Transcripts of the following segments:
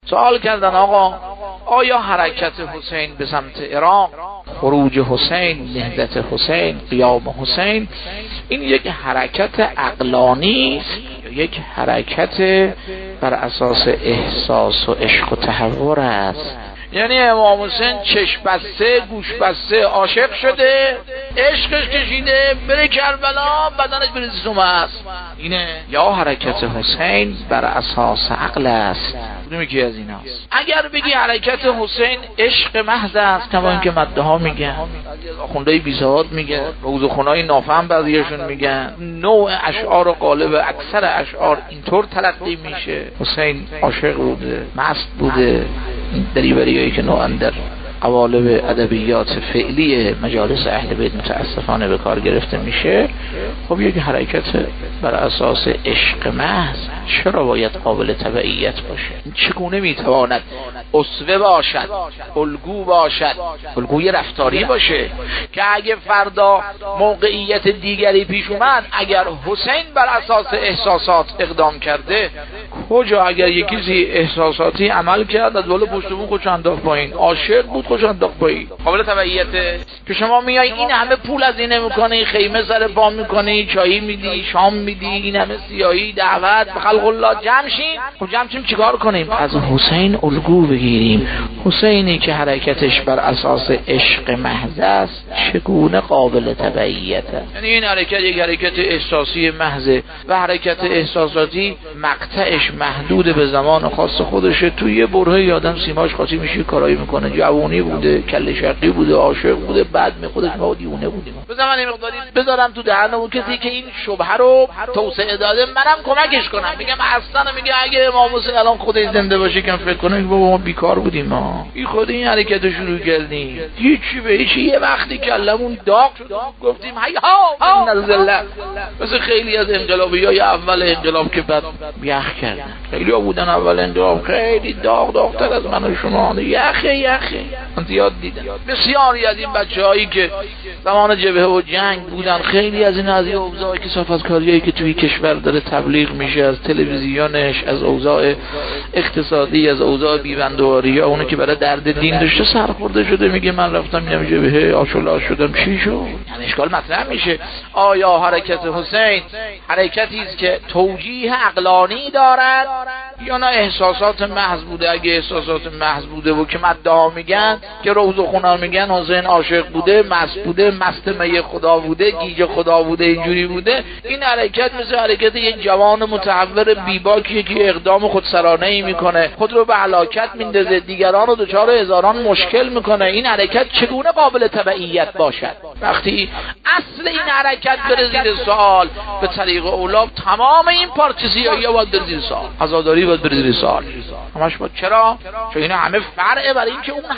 سوال کردن آقا آیا حرکت حسین به سمت عراق، خروج حسین، نهضت حسین، قیام حسین، این یک حرکت عقلانی است یا یک حرکت بر اساس احساس و عشق و تحور است؟ یعنی امام حسین چشم بسته، گوش بسته عاشق شده، عشقش کشیده بره کربلا، بدنش بریزه تو مست اینه، یا حرکت حسین بر اساس عقل است؟ کدومی که از ایناست؟ اگر بگی حرکت حسین عشق محض است کما اینکه مده ها میگن، آخوندهای بی‌سواد میگن، روزخونهای نافهم بعضیشون میگن، نوع اشعار غالب اکثر اشعار اینطور تلقی میشه حسین عاشق بوده، مست بوده. دریوریایی که نوعا در قوالب ادبیات فعلی مجالس اهل بیت متاسفانه به کار گرفته میشه. خب یک حرکت بر اساس عشق محض چرا باید قابل تبعیت باشه؟ چگونه میتواند اسوه باشد، الگو باشد، الگوی رفتاری باشه که اگه فردا موقعیت دیگری پیش اومد، اگر حسین بر اساس احساسات اقدام کرده، کجا اگر یکی احساساتی عمل کرد از بالا پشت بون خودش انداخت پایین، عاشق بود خودش انداخت پایین، قابل تبعیته؟ که شما میای این همه پول از اینه میکنی، خیمه سر پا میکنی، چایی میدی، شام میدی، این همه سیاهی دعوت به خلق الله جمع شیم. خب جمع شیم چیکار کنیم؟ از حسین الگو بگیریم. حسینی که حرکتش بر اساس عشق محض است چگونه قابل تبعیته؟ یعنی این حرکت یک حرکت احساسی محض و حرکت احساساتی مقطعش محدود به زمان خاص خودشه. توی یه برهه آدم سیماش خاصی میشه، کارایی میکنه، جوونی بوده، کله شقی بوده، عاشق بوده، بعد می خودش ما دیونه بودیم. بذار من مقداری بذارم تو دهن اون کسی که این شبهه رو توسعه داده، منم کمکش کنم. میگم اصلا میگه اگه امام حسین الان خودش زنده باشه کم فکر کنه بابا ما بیکار بودیم، ما این خود این حرکت رو شروع کردیم، هیچی به هیچی. یه وقتی کلمون داغ شد گفتیم هیا نزله. مثل خیلی از انقلابیای اول انقلاب که بعد یخ کردن، خیلی ها بودن اول انقلاب خیلی داغتر از من و شما، یخه من زیاد دیدم. بسیاری از این بچه‌هایی که زمان جبهه و جنگ بودن، خیلی از این از اوضاع کثافتکاریایی که توی کشور داره تبلیغ میشه، از تلویزیونش، از اوضاع اقتصادی، از اوضاع بی‌بندواری ها، اونی که برای درد دین داشته سرخورده شده میگه من رفتم اینم جبهه آشولا شدم. چی شد؟ یعنی اشکال مطرح میشه آیا حرکت حسین حرکتی است که توجیه عقلانی دارد یا نه احساسات محض بوده؟ اگه احساسات محض بوده و که مدعا میگن که روز و خونه میگن حسین عاشق بوده، مست بوده، مست می خدا بوده، گیج خدا بوده، اینجوری بوده، این حرکت مثل حرکت یک جوان متحور بیباکیه که اقدام خودسرانه ای میکنه، خود رو به هلاکت میندازه، دیگران رو دچار هزاران مشکل میکنه. این حرکت چگونه قابل تبعیت باشد؟ وقتی اصل این حرکت بره زیر سوال، به طریق اولا تمام این پارچه‌سیاهی‌ها باید بره زیر سوال، عزاداری باید بره زیر سوال همش. با چرا؟ چون اینا همه فرعه برای اینکه اون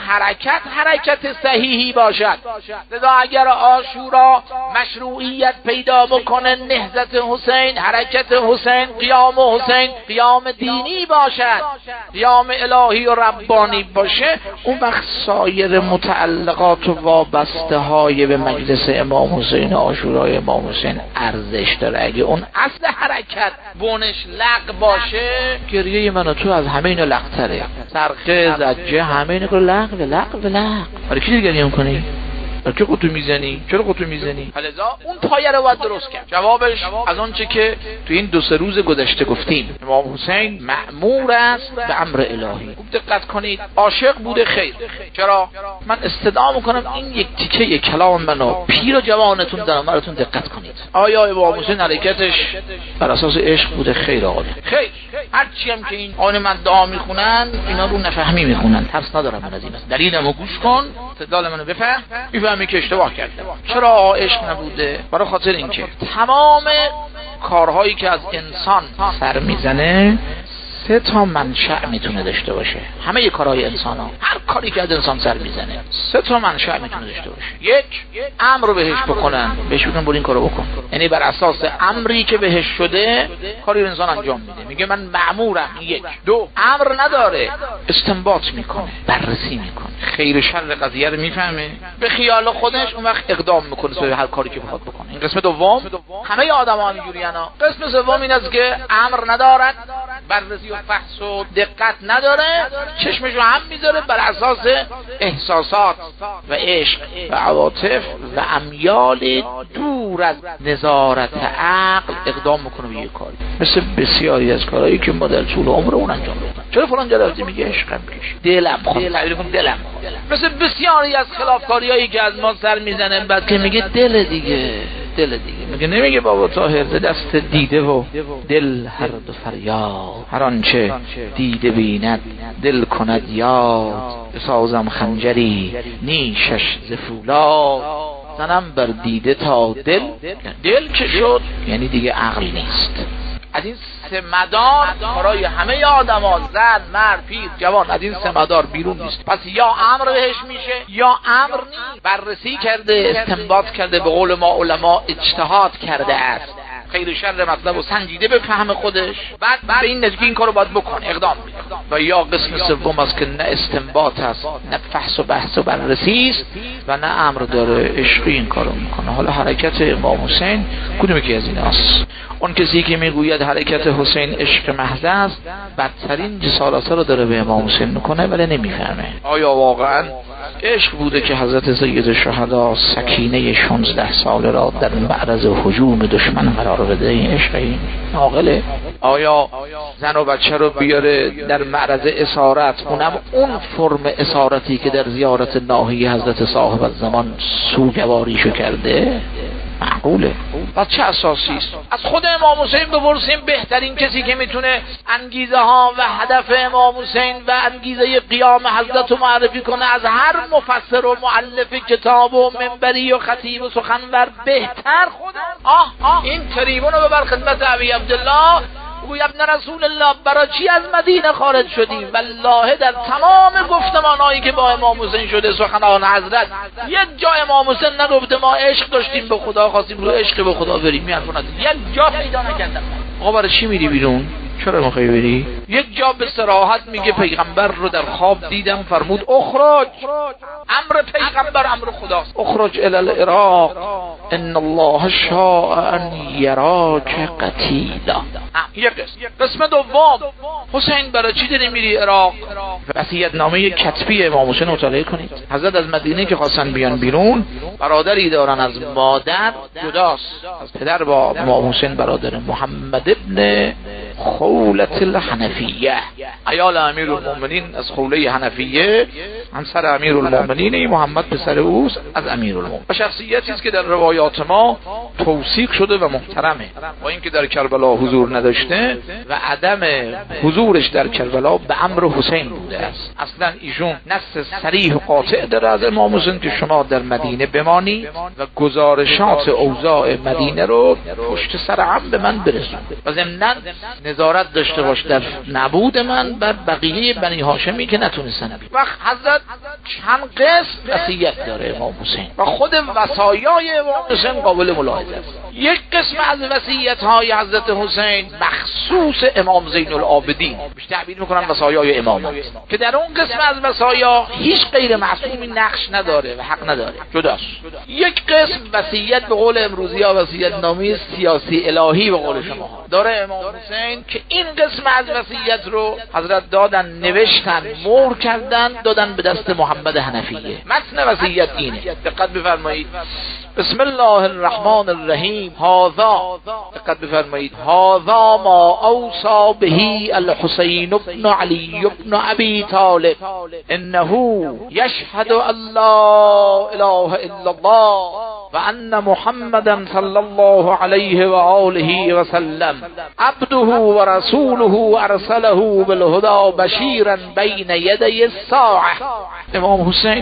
حرکت صحیحی باشد. لذا اگر عاشورا مشروعیت پیدا بکنه، نهضت حسین، حرکت حسین، قیام حسین قیام دینی باشد، قیام الهی و ربانی باشه، اون وقت سایر متعلقات و وابسته های به مجلس امام حسین، عاشورای امام حسین ارزش داره. اگه اون اصل حرکت بونش لق باشه، گریه من و تو از همه اینا لق‌تره، سرقه، زجه، همه اینا رو لق. برای کی گریه میکنی؟ چه خودتو میزنی؟ چرا خودتو میزنی؟ لذا اون پایه رو باید درست کرد. جوابش از آنچه که تو این 2-3 روز گذشته گفتیم، امام حسین مأمور است به امر الهی. خوب دقت کنید، عاشق بوده خیر. چرا؟ من استدعا میکنم این یک تیکه کلام منو پیر و جوانتون دارم براتون دقت کنید. آیا امام حسین حرکتش بر اساس عشق بوده؟ خیر آقا خیر. هرچی هم که این آن مدعا میخونن اینا رو نفهمی میخونن، ترس ندارم من از این. دلیلمو گوش کن، استدلال منو بفهم، میفهمی که اشتباه کرده. چرا عشق نبوده؟ برای خاطر اینکه تمام کارهایی که از انسان سر میزنه 3 تا منشأ میتونه داشته باشه. همه کارهای انسان ها، هر کاری که از انسان سر میزنه 3 تا منشأ میتونه داشته باشه. یک، امر رو بهش بکنن، بهش بگن برو این کارو بکن، یعنی بر اساس امری که بهش شده کاری انسان انجام میده، میگه من مأمورم. 1. 2، امر نداره، استنباط میکنه، بررسی میکنه، خیر و شر قضیه رو میفهمه، به خیال خودش اون وقت اقدام میکنه به هر کاری که بخواد بکنه. این قسم دوم. همه آدم‌ها اینجوریانا. قسم سوم این است که امر ندارد، بررسی و فحص و دقت نداره، چشمشو هم میذاره بر اساس احساسات و عشق و عواطف و امیال دور از نظارت عقل اقدام میکنه به یه کاری، مثل بسیاری از کارهایی که ما در طول عمرمون انجام دادیم. چرا فلان جا رفتی؟ میگه عشقم کشید، دلم خواست، تعبیر کن دلم خواست. مثل بسیاری از خلافکاریایی که از ما سر میزنه، بعد که میگه دل دیگه، دل دیگه. میگه نمیگه بابا طاهر دست دیده و دل هر دو فریاد، هر آنچه دیده بیند دل کند یاد، بسازم خنجری نیشش ز فولاد، زنم بر دیده تا دل. دل که شد یعنی دیگه عقل نیست. از این سه مدار برای همه آدما، زن، مرد، پیر، جوان، از این سه مدار بیرون نیست. پس یا امر بهش میشه یا امر نیست. بررسی کرده، استنباط کرده، به قول ما علما اجتهاد کرده است، خیر شر مطلب و سنجیده به فهم خودش، بعد به این نتیجه این کارو باید بکن، اقدام میکنه. و یا قسم سوم است که نه استنباط است، نه فحص و بحث و بررسی است و نه امر داره، عشقی این کارو میکنه. حالا حرکت امام حسین کدومی که از ایناست؟ اون کسی که میگوید حرکت حسین عشق محض است، بدترین جسارت‌ها رو داره به امام حسین میکنه ولی نمیفهمه. آیا واقعا عشق بوده که حضرت سید الشهدا سکینه 16 ساله را در معرض هجوم دشمن قرار بده؟ این عشق این عاقله؟ آیا زن و بچه رو بیاره در معرض اسارت، اونم اون فرم اسارتی که در زیارت ناحیه حضرت صاحب الزمان سوگواریشو کرده؟ معقوله؟ پس چه اساسی است؟ از خود امام حسین بپرسیم. بهترین کسی که میتونه انگیزه ها و هدف امام حسین و انگیزه قیام حضرت رو معرفی کنه از هر مفسر و مؤلف کتاب و منبری و خطیب و سخنور بهتر خودم. این تریبون رو ببر خدمت ابی عبدالله، گوی ابن رسول الله برای چی از مدینه خارج شدیم؟ والله در تمام گفتمانهایی که با امام حسین شده سخنان حضرت یک جا امام حسین نگفته ما عشق داشتیم به خدا، خواستیم رو عشق به خدا بریم. یک جا پیدا نکردم. آقا برای چی میری بیرون؟ چرا میخوای بری؟ یک جا به صراحت میگه پیغمبر رو در خواب دیدم، فرمود اخرج. امر پیغمبر امر خداست. اخرج الی العراق ان الله شاء ان یراک قتیلا. یک قسم دوم، حسین برای چی داری میری عراق؟ وصیت نامه کتبی امام حسین مطالعه کنید. حضرت از مدینه که خواستن بیان بیرون، برادری دارن از مادر جداست، از پدر با امام حسین برادر، محمد ابن خولة الحنفیه، عیال امیر المؤمنین از خوله حنفیه، همسر امیر المؤمنین محمد پسر اوست از امیر المؤمنین، و شخصیتی است که در روایات ما توثیق شده و محترمه، با اینکه در کربلا حضور نداشته و عدم حضورش در کربلا به امر حسین بوده است. اصلا ایشون نص صریح و قاطع داره از امام حسین که شما در مدینه بمانید و گزارشات اوضاع مدینه رو پشت سر هم به من برسونید و ضمناً نظارت داشته باش در نبود من بر بقیه بنی هاشمی که نتونستن. وقت حضرت چند قسم وصیت داره امام حسین و خود وصایای امام حسین قابل ملاحظه است. یک قسم از وصیت های حضرت حسین مخصوص امام زین العابدین، بیش تعبیر میکنم وصایای امام، که در اون قسم از وصایا هیچ غیر معصومی نقش نداره و حق نداره، جداست. یک قسم وصیت به قول امروزی ها وصیت نامه سیاسی الهی به قول شما داره امام حسین، که این قسم از وصیت رو حضرت دادن، نوشتن، مهر کردن، دادن به دست محمد حنفیه. متن وصیت اینه، دقت بفرمایید. بسم الله الرحمن الرحیم. هذا، دقت بفرمایید، هذا ما اوصى به الحسین بن علی بن ابی طالب انه یشهد ان لا اله الا الله و ان محمدا صلی الله علیه و آله و سلم عبده و رسوله ارسله بالهدى بشیرا بین یدی الساعه. امام حسین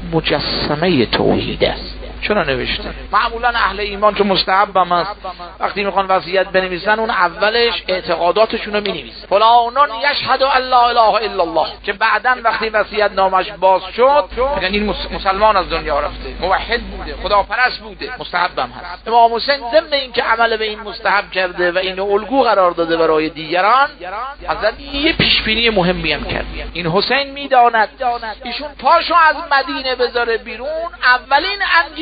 مجسمه توحید است. چرا نوشته؟ معمولا اهل ایمان که مستحب هم است وقتی میخوان وصیت بنویسن اون اولش اعتقاداتشون رو مینویسن. فلانون یشهد ان لا اله الا الله، که بعداً وقتی وصیت نامش باز شد میگن این مسلمان از دنیا رفته، موحد بوده، خداپرست بوده، مستحب هم هست. امام حسین ضمن این که عمل به این مستحب کرده و اینو الگو قرار داده برای دیگران، حضرت یه پیش بینی مهمی هم کرد. این حسین میداند ایشون پاشو از مدینه بذاره بیرون، اولین انگیزه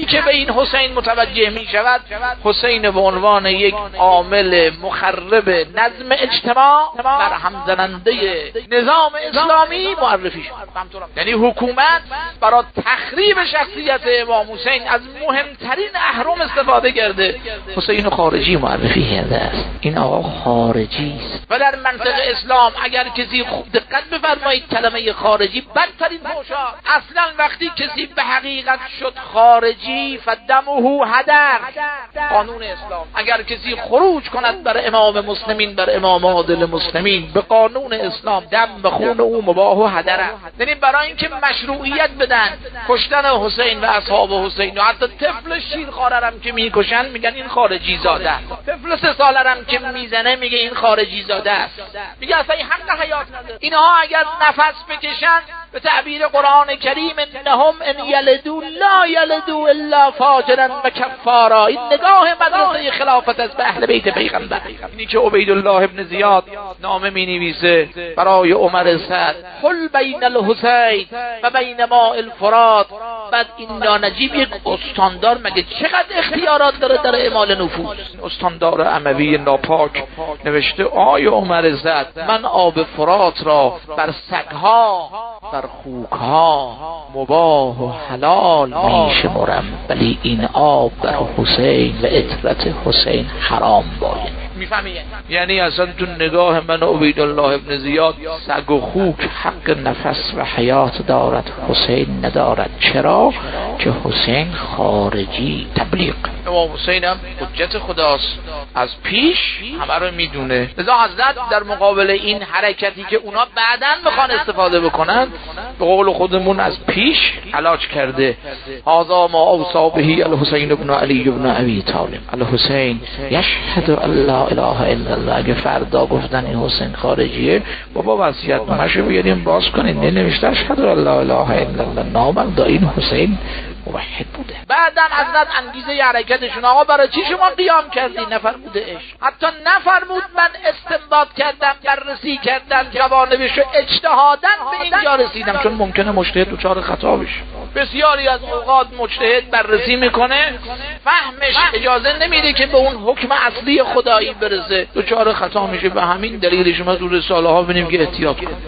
که به این حسین متوجه می شود، حسین به عنوان یک عامل مخرب نظم اجتماع، برهم زننده نظام اسلامی معرفی شد. یعنی حکومت برای تخریب شخصیت امام حسین از مهمترین اهرم استفاده کرده، حسین خارجی معرفی کرده است. این آقا خارجی است. و در منطق اسلام اگر کسی خوب دقت بفرمایید، کلمه خارجی بدترین فحشا. اصلا وقتی کسی به حقیقت شد خارجی، فدمه هدر. قانون اسلام اگر کسی خروج کند بر امام مسلمین، بر امام عادل مسلمین، به قانون اسلام دم به خون او مباح و هدر است. یعنی برای اینکه مشروعیت بدن کشتن حسین و اصحاب حسین، و حتی طفل شیرخوارم که میکشن میگن این خارجی زاده است. طفل 3 سالرم که میزنه میگه این خارجی زاده است. میگه اصلا این حق حیات نداره. اینها اگر نفس بکشن، به تعبیر قرآن کریم، انهم ان یلدوا لا یلدوا الا فاجرا و کفارا. این نگاه مدرسه خلافت از به اهل بیت پیغمبر. اینی که عبیدالله ابن زیاد نامه می نویسه برای عمر سعد، حل بین الحسین و بین ماء الفرات. بعد این نجیب یک استاندار مگه چقدر اختیارات داره در اعمال نفوذ؟ استاندار اموی ناپاک نوشته آی عمر سعد، من آب فرات را بر سگها، بر خوکها مباح و حلال می شمرم، ولی این آب بر حسین و عترت حسین حرام باید. میفهمی؟ یعنی اصلا تو نگاه من عبیدالله ابن زیاد سگ و خوک حق نفس و حیات دارد، حسین ندارد. چرا؟ که حسین خارجی تبلیغ. امام حسین هم حجت خداست، از پیش همه رو میدونه. لذا حضرت در مقابل این حرکتی که اونا بعداً میخوان استفاده بکنن، به قول خودمون از پیش علاج کرده. هذا ما اوصى به الحسین ابن علی ابن ابی طالب. الحسین یشهد الله اله الا الله. اگه فردا گفتن این حسین خارجیه، بابا وصیت‌نامه‌شو بیاریم باز کنین، نوشته اشهد الله اله الا الله، نامم دا این حسین موحد بوده. بعدن حضرت انگیزه حرکتشون، آقا برای چی شما قیام کردی؟ نفرموده عشق. حتی نفرمود من استنباط کردم، بررسی کردم، جوانبشو اجتهاداً به اینجا رسیدم، چون ممکنه مجتهد دچار خطا بشه. بسیاری از اوقات مجتهد بررسی میکنه، فهمش اجازه نمیده که به اون حکم اصلی خدایی برسه، دچار خطا میشه. به همین دلیل شما تو رساله ها ببینیم که احتیاط کن،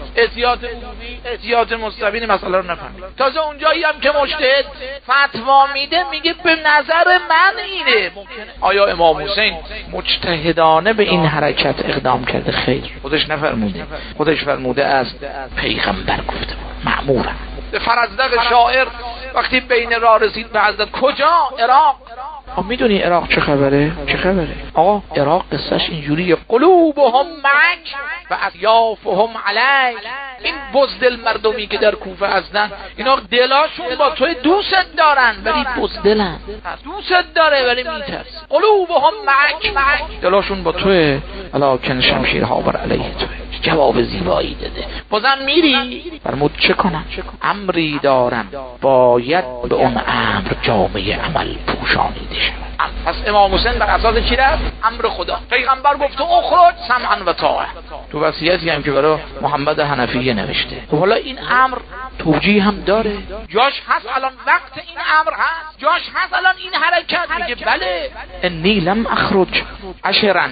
احتیاط مستبین مسئله رو نفهمید. تازه اونجایی هم که مجتهد فتوا میده میگه به نظر من اینه. آیا امام حسین مجتهدانه به این حرکت اقدام کرده؟ خیر، خودش نفرموده. خودش فرموده است پیغمبر گفته مأمورم. فرزدق شاعر وقتی بین راه رسید به حضرت، کجا؟ عراق. میدونی عراق چه خبره؟ چه خبره؟ آقا عراق قصهش اینجوریه، قلوبهم معک و اطیافهم علیک. این بزدل مردمی که در کوفه هستن، اینا دلاشون با توی دوست دارن ولی بزدلن. دوست داره ولی میترس. قلوبهم معک، دلاشون با توی ولکن شمشیرها بر علیه توی. جواب زیبایی داده. بازم میری؟ فرمود چه کنم؟ امری دارم، باید به اون امر جامعه عمل پوشانیده شود. پس امام حسین بر اساس چی رفت؟ امر خدا. پیغمبر گفت اخرج سمعا و طاعه. تو وصیتی هم که برای محمد حنفیه نوشته. حالا این امر توجیه هم داره، جاش هست الان، وقت این امر هست، جاش هست الان این حرکت. میگه بله، انی لم اخرج عشرا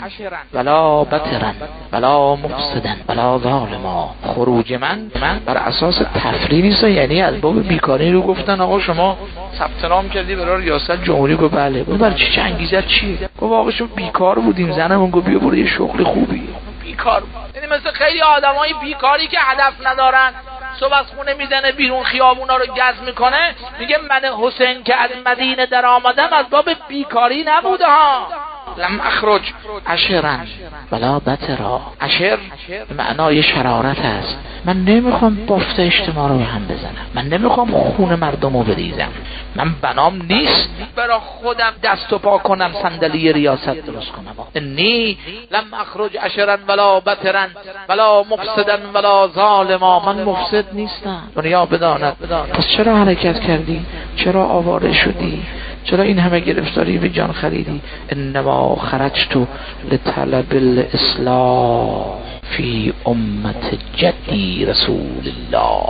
ولا بطرا ولا مفسدا ولا ظالما. خروج من بر اساس تفریح نیست. یعنی از باب بیکاری رو گفتن آقا شما ثبت نام کردی برای ریاست جمهوری؟ گفت بله. برای چی؟ انگیزه چیه؟ گفت آقا شما بیکار بودیم، زنمون گفت بیا برو یه شغل خوبی. بیکار بود. یعنی مثل خیلی آدمای بیکاری که هدف ندارن، صبح از خونه میزنه بیرون خیابونا رو گز میکنه، میگه من حسین که از مدینه در آمدم از باب بیکاری نبوده ها. لم اخرج عشرا ولا بطرا. عشر معنای شرارت است. من نمیخوام بافت اجتماع رو هم بزنم، من نمیخوام خون مردم رو بریزم، من بنام نیست برای خودم دست و پا کنم صندلی ریاست درست کنم. انی لم اخرج عشرا ولا بطرا ولا مفسدا ولا ظالما. من مفسد نیستم، دنیا بداند. پس چرا حرکت کردی؟ چرا آواره شدی؟ چرا این همه گرفتاری به جان خریدی؟ انما خرجت لطلب الاصلاح فی امت جدی رسول الله.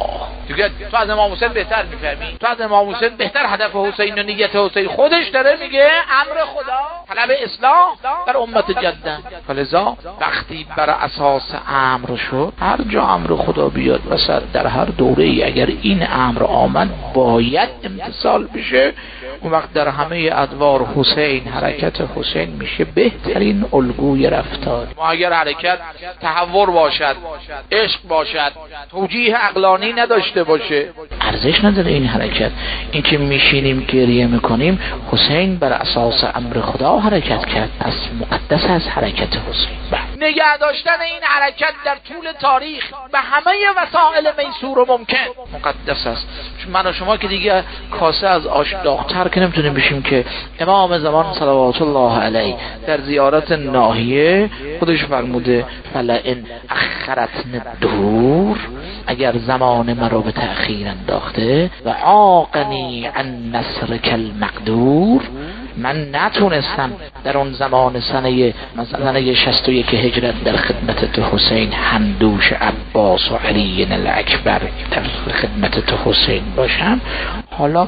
دیگه تو از امام حسین بهتر میفهمی، تو از امام حسین بهتر هدف حسین و نیت حسین. خودش داره میگه امر خدا طلب اصلاح در امت جدن. فلذا وقتی بر اساس امر شد، هر جا امر خدا بیاد وسط در هر دوره ای اگر این امر آمد باید امتثال بشه، اون وقت در همه ادوار حسین، حرکت حسین میشه بهترین الگوی رفتار. ما اگر حرکت تحور باشد، عشق باشد، توجیه عقلانی نداشته باشه، ارزش نداره این حرکت. این که میشینیم گریه میکنیم، حسین بر اساس امر خدا حرکت کرد، پس مقدس از حرکت حسین. نگه داشتن این حرکت در طول تاریخ به همه وسایل میسور و ممکن مقدس است. من و شما که دیگه کاسه از آش داغ‌تر که نمیتونیم بشیم که امام زمان صلوات الله علیه در زیارت ناحیه خودش فرموده فلئن اخرتن الدهور، اگر زمان مرا به تأخیر انداخته و عاقنی عن نصرک المقدور، من نتونستم در اون زمان سنه 61 هجرت در خدمت تو حسین همدوش عباس و علی الاکبر در خدمت تو حسین باشم، حالا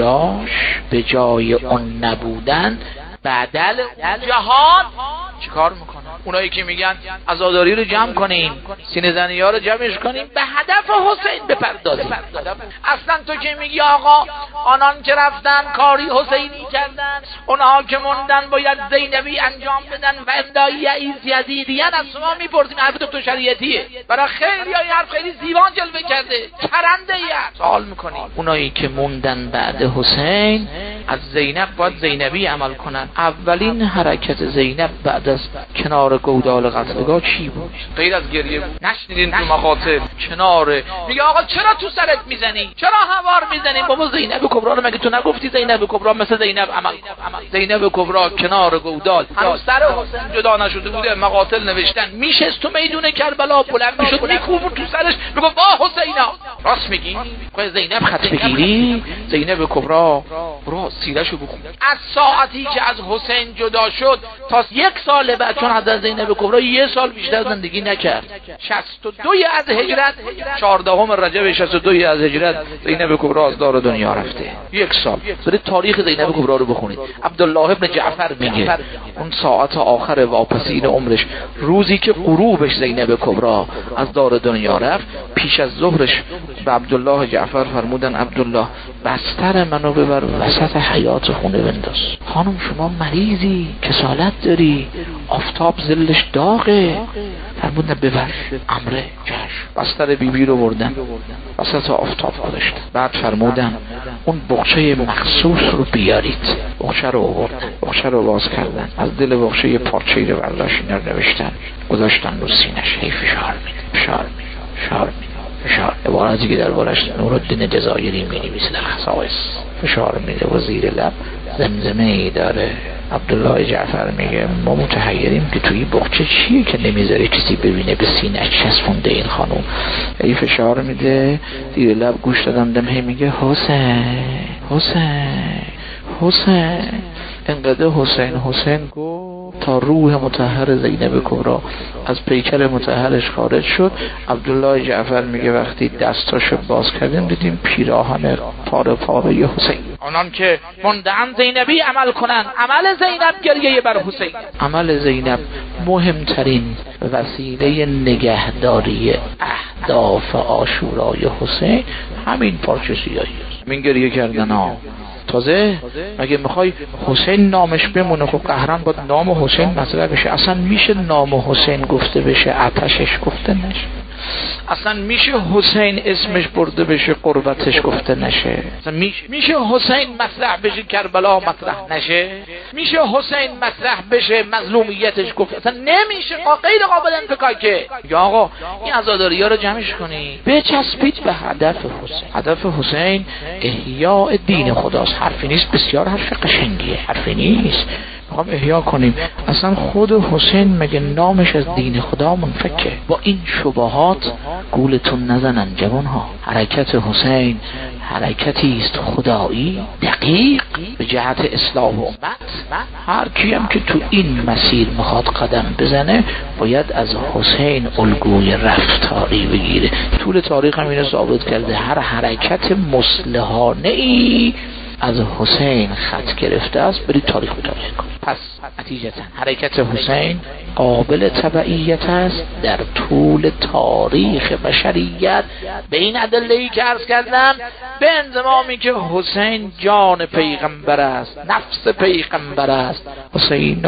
به جای اون نبودن بدل جهاد چیکار میکنن؟ اونایی که میگن عزاداری رو جمع کنین، سینه زنی ها رو جمعش کنین، به هدف حسین بپردازین. اصلا تو که میگی آقا آنان که رفتن کاری حسینی کردن، اونها که موندن باید زینبی انجام بدن و امدایی یزیدیان، از شما میپرسیم حرف دکتر شریعتیه، برای خیلی های حرف خیلی زیبان جلوه کرده، چرنده یه سوال میکنیم اونایی که موندن بعد حسین از زینب باید زینبی عمل کنن. اولین حرکت زینب بعد از کنار گودال قتلگاه چی بود؟ غیر از گریه بود؟ نشنیدین تو مقاطع کناره میگه آقا چرا تو سرت میزنی؟ چرا هوار میزنی؟ بابا زینب کبرا رو مگه تو نگفتی زینب کبرا مثل زینب عمل کن؟ زینب کبرا کنار گودال هنوز سر حسین جدا نشده بوده، مقاتل نوشتن میشست تو میدون کربلا، بلند میشد میکوبون تو سرش میگفت واه حسینا. راست میگی؟ خود زینب خط بگیری زینب کبرا برو سیرشو بخون. از ساعتی که از حسین جدا شد تا 1 سال بعد، چون حضرت زینب کبرا 1 سال بیشتر زندگی نکرد، 62 از هجرت 14 رجب 62 از هجرت زینب کبرا از دار دنیا رفته. 1 سال. برید تاریخ زینب کبرا رو بخونید. عبدالله ابن جعفر میگه اون ساعت آخر واپسین عمرش، روزی که غروبش زینب کبرا از دار دنیا رفت، پیش از ظهرش به عبدالله جعفر فرمودن عبدالله بستر منو ببر وسط حیاط خونه بنداز. خانم شما مریضی، کسالت داری، آفتاب ظلش داغه. فرمودن ببر. امره چشم. بستر بیبی رو بردن وسط آفتاب گذاشتن. بعد فرمودن اون بخچه مخصوص رو بیارید. بخچه رو آوردن، بخچه رو باز کردن، از دل بخچه یه پارچه‌ای رو برداشتن نوشتن گذاشتن رو سینش. هی فشار میده. عبارتی که دربارش نورالدین جزایری می‌نویسه در خصائص. فشار میده و زیر لب زمزمه ای داره. عبدالله جعفر میگه ما متحیریم که توی بخچه چیه که نمیذاره کسی ببینه، به سینه چسبونده این خانوم. ای فشار میده، زیر لب گوش دادم هی میگه حسین. انقدر حسین گفت تا روح مطهر زینب کبرا از پیکر مطهرش خارج شد. عبدالله جعفر میگه وقتی دستاشو باز کردیم دیدیم پیراهن پاره حسین. آنان که موندن زینبی عمل کنن. عمل زینب گریه بر حسین. عمل زینب مهمترین وسیله نگهداری اهداف عاشورای حسین همین پارچه سیاهی است. من گریه کردن تازه مگه میخوای حسین نامش بمونه؟ خب قهرن باید نام حسین مطرح بشه. اصلا میشه نام حسین گفته بشه آتشش گفته نشه؟ اصلا میشه حسین اسمش برده بشه قربتش گفته نشه؟ اصلا میشه حسین مطرح بشه کربلا مطرح نشه؟ میشه حسین مطرح بشه مظلومیتش گفت؟ اصلا نمیشه، غیر قابل انفکاکه. یا آقا این عزاداری ها رو جمعش کنی، بچسبید به هدف حسین. هدف حسین احیاء دین خداست. حرفی نیست، بسیار حرف قشنگیه، حرفی نیست. میخوام احیا کنیم. اصلا خود حسین مگه نامش از دین خدا منفکه؟ با این شبهات گولتون نزنن جوانها. حرکت حسین حرکتی است خدایی دقیق به جهت اصلاح امت. هر کیم که تو این مسیر میخواد قدم بزنه باید از حسین الگوی رفتاری بگیره. طول تاریخ هم اینو ثابت کرده، هر حرکت مصلحانه ای از حسین خط گرفته است. برید تاریخ مطالعه کنید. پس نتیجتا حرکت حسین قابل تبعیت است در طول تاریخ بشریت به این ادله‌ای که عرض کردم، به انضمامی که حسین جان پیغمبر است، نفس پیغمبر است. حسین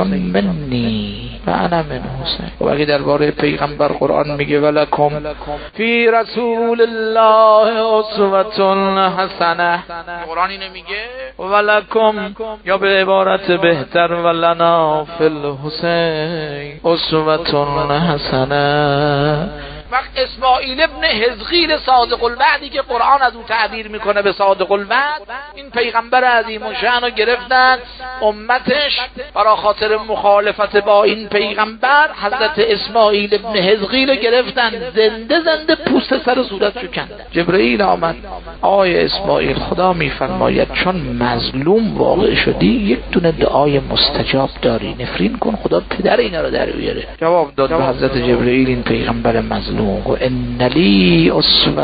منی و انا من حسین. و اگه درباره پیغمبر قرآن میگه ولکم فی رسول الله اسوة حسنه، قرآن اینو میگه ولکم، یا به عبارت بهتر ولنا فی الحسین اسوة حسنه. وقت اسماعیل ابن حزقیل صادق الوعدی که قرآن از او تعبیر میکنه به صادق الوعد، این پیغمبر عظیم الشأن رو گرفتن امتش برای خاطر مخالفت با این پیغمبر حضرت اسماعیل ابن حزقیل رو گرفتن زنده پوست سر صورتشو کندن. جبرئیل آمد، آقای اسماعیل خدا میفرماید چون مظلوم واقع شدی یک دونه دعای مستجاب داری، نفرین کن خدا پدر اینا رو در بیاره. جواب داد به حضرت جبرئیل این پیغمبر مظلوم و ان لی اسوة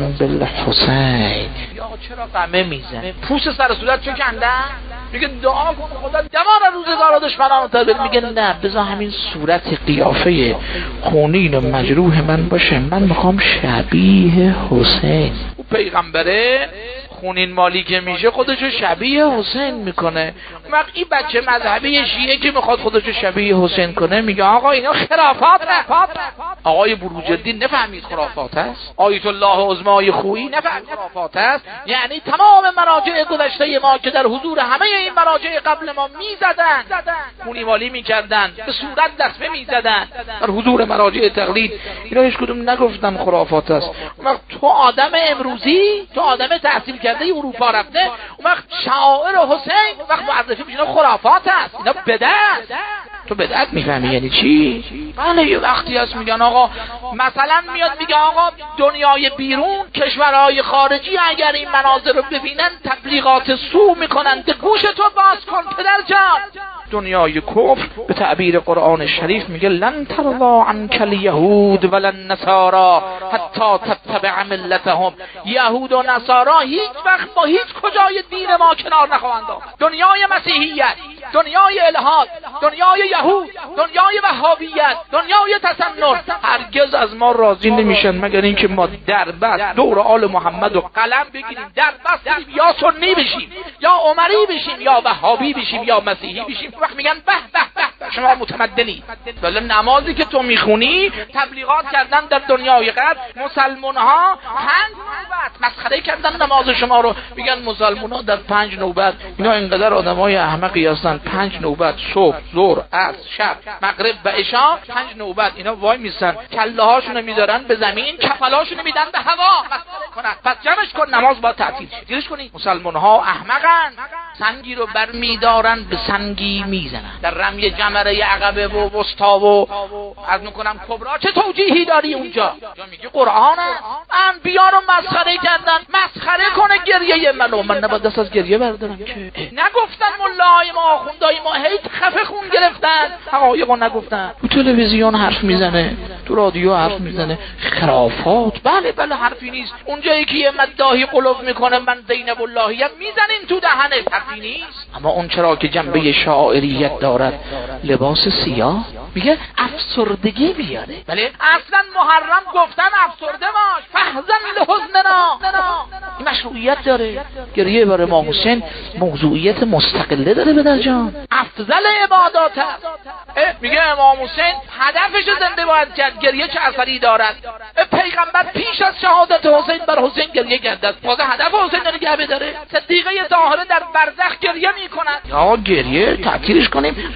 بالحسین. یا چرا قمه میزنه؟ پوست سر صورت چه کندن؟ میگه دعا کن خدا دوام روزگار دشمنان رو. میگه نه، بذار همین صورت قیافه خونین و مجروح من باشه، من میخوام شبیه حسین. او پیغمبره خونین مالی که میشه خودشو شبیه حسین میکنه. وقت این بچه مذهبی شیعه که میخواد خودشو شبیه حسین کنه میگه آقا اینا خرافات نه. آقای بروج الدین نفهمید خرافات است. آیت الله عظمای خویی نفهمید خرافات است. یعنی تمام مراجع گذشته ما که در حضور همه این مراجع قبل ما میزدن، خونی مالی میکردن، به صورت دسمه میزدن در حضور مراجع تقلید، اینا هیچ کدوم نگفتن خرافات است. وقت تو آدم امروزی، تو آدم تحصیل کرده اروپا رفته، اون وقت شعائر حسین وقت معرفی میشه خرافات است، اینا بدعت. تو بدعت میفهمی یعنی چی؟ بله یه وقتی هست میگن آقا، مثلا میاد میگه آقا دنیای بیرون، کشورهای خارجی اگر این مناظر رو ببینن تبلیغات سو میکنن. گوش تو باز کن پدر جان. دنیای کفر به تعبیر قرآن شریف میگه لن ترضى عنك اليهود ولا النصارى حتی تتبع ملتهم. یهود و نصارا هیچ وقت با هیچ کجای دین ما کنار نخواهند آمد. دنیای مسیحیت، دنیای الحاد، دنیای یهود، دنیای وهابیت، دنیای تسنن هرگز از ما راضی نمیشن مگر اینکه ما دربست دور آل محمد و قلم بگیریم، دربست یا سنی بشیم یا عمری بشیم یا وهابی بشیم یا مسیحی بشیم. وقت میگن به به شما متمدنی. ولی نمازی که تو میخونی تبلیغات کردن در دنیای غرب، مسلمان ها 5 نوبت مسخره کردن نماز شما رو. میگن مسلمان ها در 5 نوبت، اینا اینقدر آدمای احمقی هستن، 5 نوبت صبح، ظهر، عصر، شب، مغرب و عشاء 5 نوبت اینا وای میسن، کله هاشونو میذارن به زمین، کفلاشونو میدن به هوا کنن. پس جمعش کن، نماز با تعطیل شه. دیدش کنی مسلمان ها احمقن، سنگی رو برمیدارن به سنگی میزنن. در رمی جمره عقبه و وسطا و از میکنم کبرا چه توجیهی داری اونجا؟ میگه قرآن است. انبیا رو مسخره کردن، مسخره کنه گریه منو، من نباید دست از گریه بردارم که. نگفتن ملای ما، آخوندای ما هی خفه خون گرفتن، حقایقو نگفتن. تو تلویزیون حرف میزنه، تو رادیو حرف میزنه، خرافات. بله حرفی نیست. اونجایی که یه مداحی قلوب میکنه من زینب اللهیم میزنین تو دهنه، حرفی نیست. اما اون چرا که جنبه شاعریت دارد، لباس سیاه میگه افسردگی بیاره. بله اصلا محرم گفتن افسرده باش، فحزن لحزننا، این مشروعیت داره. گریه برای امام حسین موضوعیت مستقله داره بدر جان، افضل عبادات است. میگه امام حسین هدفش زنده باید کرد، گریه چه اثری دارد؟ پیغمبر پیش از شهادت حسین بر حسین گریه کرده، واسه هدف حسین رو نگه داره. صدیقه طاهره در برزخ گریه میکنند. یا گریه تعطیلش کنیم.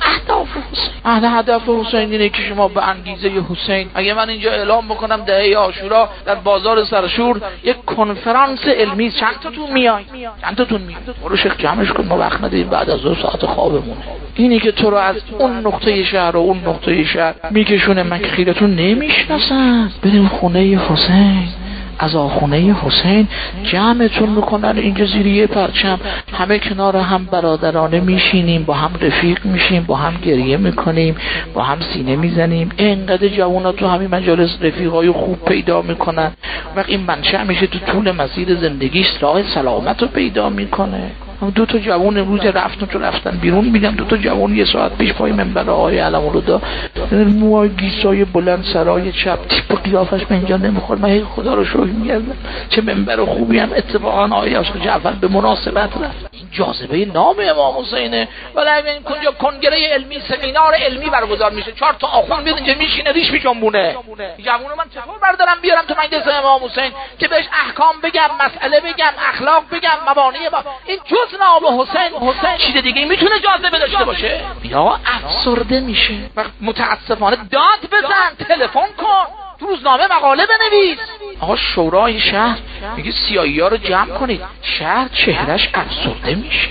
هدف حسین اینه که شما به انگیزه حسین، اگه من اینجا اعلام بکنم دهه عاشورا در بازار سرشور یک کنفرانس علمی چند تاتون میای؟ چند تاتون میای؟ برو شیخ جمعش کن، ما وقت نداریم، بعد از 2 ساعت خوابمونه. اینی که تو رو از اون نقطه شهر و اون نقطه شهر میکشونه، من که خیلیتون نمیشناسم. بریم خونه حسین، از آخونه حسین جمعتون میکنن اینجا زیر یه پرچم، همه کنار هم برادرانه میشینیم، با هم رفیق میشیم، با هم گریه میکنیم، با هم سینه میزنیم. اینقدر جوونا تو همین مجالس رفیقای خوب پیدا میکنن. وقت این منشأ میشه تو طول مسیر زندگیش راه سلامت رو پیدا میکنه. 2 تا جوان امروز رفتن بیرون، میگم 2 تا جوان 1 ساعت پیش پای منبر آقای علم‌الهدا، موهای گیسای بلند سرای چپ، تیپ قیافش به اینجا نمیخور. من خدا رو شکر میگم چه منبر خوبی هم اتفاقا آقای جعفر به مناسبت رفت. این جاذبه نام امام حسینه. ولی این کنجا کنگره علمی، سمینار علمی برگزار میشه، 4 تا آخوند میاد اینجا میشینه ریش میجنبونه. جوونو من چطور بردارم بیارم تو مجلس امام حسین که بهش احکام بگم، مسئله بگم، اخلاق بگم، مبانی این نام حسین چیز دیگه میتونه جاذبه داشته باشه؟ یا افسرده میشه. متاسفانه داد بزن، تلفن کن، تو روزنامه مقاله بنویس. آقا شورای شهر میگه سیاهی‌ها رو جمع کنید، شهر چهرش افسرده میشه.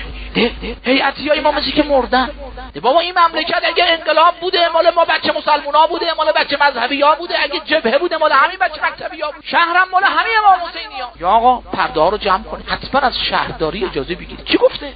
هیئتی های ما مثل که مردن. بابا این مملکت اگه انقلاب بوده مال ما بچه مسلمونا بوده، مال بچه مذهبی ها بوده، اگه جبهه بوده مال همین بچه مکتبی ها بوده، شهرم مال همین امام حسینی ها. یا آقا پرده ها رو جمع کنید، حتما از شهرداری اجازه بگیرید. چی گفته؟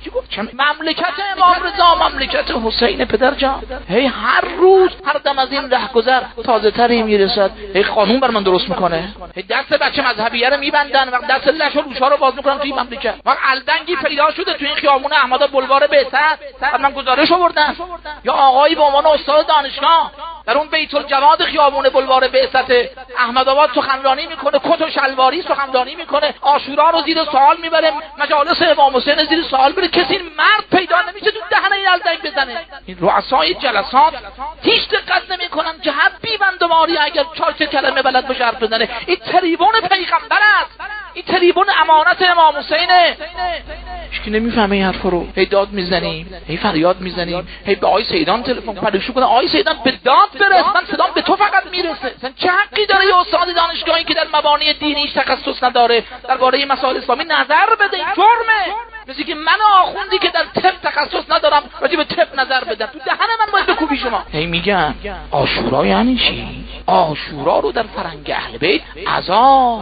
مملکت امام رضا مملکت حسین پدرجان. هی هر روز هر دم از این رهگذر تازه تری میرسد، هی قانون بر من درست میکنه، هی دست بچه مذهبیه رو میبندن و دست لش و روشا رو باز میکنن توی مملکت. و الدنگی پیدا شده توی این خیابون احمد بلوار بعثت، من گزارش آوردم. یا آقایی به عنوان استاد دانشگاه در اون بیت الجواد خیابون بلوار بعثت احمد آباد سخنرانی میکنه، کت و شلواری سخنرانی میکنه، عاشورا رو زیر سوال میبره، مجالس امام حسین زیر سوال بره. کسی مرد پیدا نمیشه تو دهنه این الدنگ بزنه. این رؤسای جلسات هیچ دقت نمیکنن که هر بیبندماری اگر 4 کلمه بلد باشه حرف بزنه. این تریبون پیغمبر است، این تریبون امانت امام حسینه. هیچ کی نمیفهمه این حرفا رو. هی داد میزنیم، هی فریاد میزنیم، هی به آقای سیدان تلفن پریشون کنه، آقای سیدان به داد برس، من صدام به تو فقط میرسه. مثلا چه حقی داره یه استاد دانشگاهی که در مبانی دینیش تخصص نداره درباره مسائل اسلامی نظر بده؟ جرمه. مثل که من آخوندی که در طب تخصص ندارم راجع به طب نظر بدم، تو دهن من باید بکوبی شما. هی میگم عاشورا یعنی چی؟ عاشورا رو در فرهنگ اهل بیت عزا،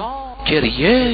گریه،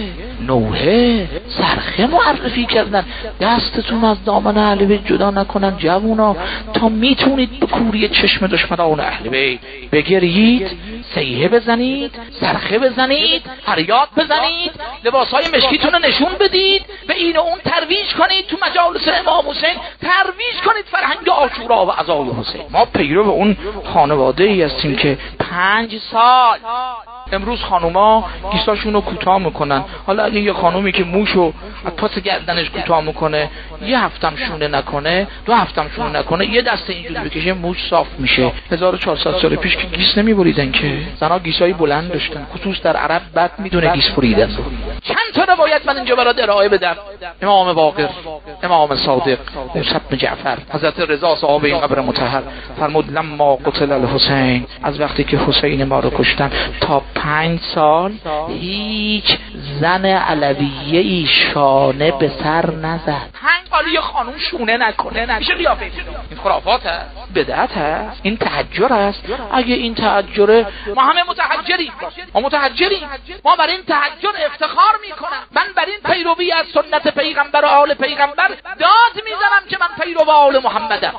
نوحه، صرخه معرفی کردن. دستتون از دامن اهل بیت جدا نکنن جوونا، تا میتونید به کوری چشم دشمنان اهل بیت بگریید، صیحه بزنید، صرخه بزنید، فریاد بزنید، لباسهای مشکیتون رو نشون بدید، به این و اون ترویج کنید، تو مجالس امام حسین ترویج کنید فرهنگ عاشورا و عزای حسین. ما پیرو اون خانواده ای هستیم که 5 سال امروز خانوما گیساشون رو کوتاه میکنن. حالا اگه یه خانومی که موشو از پاس گردنش کوتاه میکنه، 1 هفتم شونه نکنه، 2 هفتم شونه نکنه، یه دسته اینجوری بکشه موش صاف میشه. 1400 سال پیش که گیس نمیبریدن که، زنا گیسای بلند داشتن، خصوص در عرب بد میدونه گیس بریدن. چند تا روایت من اینجا برات ارائه بدم. امام باقر، امام صادق، موسی بن جعفر، حضرت رضا صاحب این قبر مطهر فرمود لما قتل الحسین، از وقتی که حسین ما رو کشتن تا 5 سال هیچ زن علویه ای شانه به سر نزد. 5 سال یه خانوم شونه نکنه، میشه قیافه. این خرافات هست، بدعت هست، این تحجر است. اگه این تحجره، ما همه متحجریم، ما متحجریم، ما بر این تحجر افتخار میکنم. من بر این پیروی از سنت پیغمبر و آل پیغمبر داد میزنم که من پیرو آل محمدم.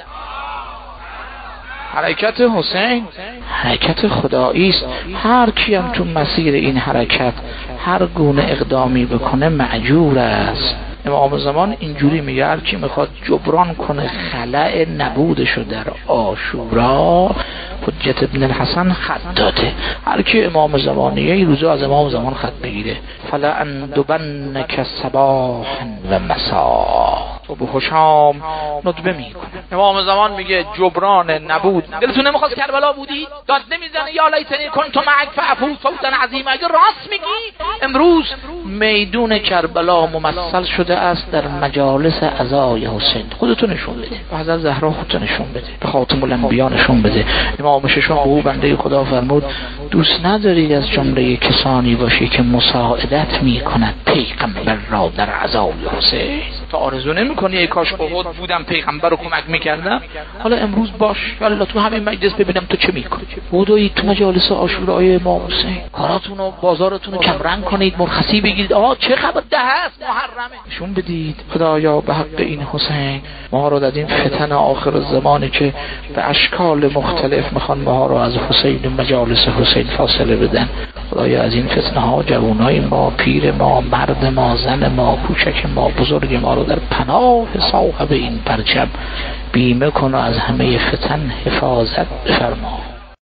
حرکت حسین حرکت خدایی است. هر کیم تو مسیر این حرکت هر گونه اقدامی بکنه مأجور است. امام زمان اینجوری میگه هر کی میخواد جبران کنه خلأ نبودشو در عاشورا، حجت ابن الحسن خط داده. هر کی امام زمانیه این روزا از امام زمان خط بگیره. فلا اندبنک صباحا و مساء. ابو هشام ندبه میکنه. امام زمان میگه جبران نبود. دلتون نمیخواست کربلا بودی؟ داد نمیزنه یا لیتنی کنت معک فافوز فوزا عظیما؟ اگه راست میگی امروز میدون کربلا ممثل شده است در مجالس عزای حسین. خودتون نشون بده، به حضرت زهرا خودتون نشون بده، به خاتم الانبیا نشون بده. امام ششم او بنده خدا فرمود دوست نداری از جمله کسانی باشی که مساعدت میکند پیغمبر را در عزای حسین؟ تو آرزو نمیکنی ای کاش احد بودم پیغمبر رو کمک میکردم؟ حالا امروز باش یالا تو همین مجلس ببینم تو چه میکنی. بودید تو مجالس عاشورای امام حسین، کاراتون و بازارتون رو کمرنگ کنید، مرخصی بگیرید. چه خبر ده هست محرمه نشون بدید. خدایا به حق این حسین ما رو در این فتن آخر الزمانی که به اشکال مختلف میخوان ما رو از حسین و مجالس حسین فاصله بدن، خدایا از این فتنه ها جوانای ما، پیر ما، مرد ما، زن ما، کوچک ما، بزرگ ما رو در پناه صاحب این پرچم بیمه کن و از همه فتن حفاظت فرما.